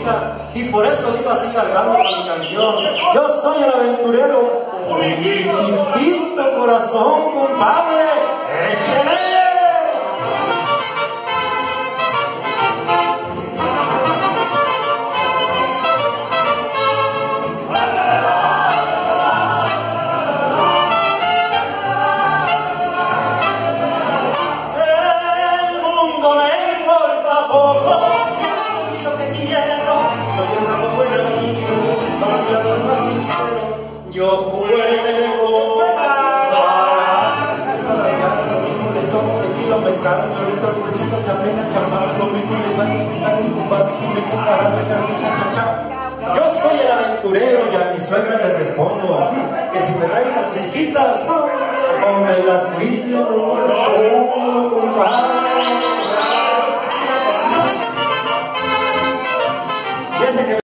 música y por eso iba así cargando con mi canción. Yo soy el aventurero, titito corazón, compadre, échale. Yo juego yo soy el aventurero y a mi suegra le respondo que si me traen las chiquitas o me las cuido, no les pongo, compadre.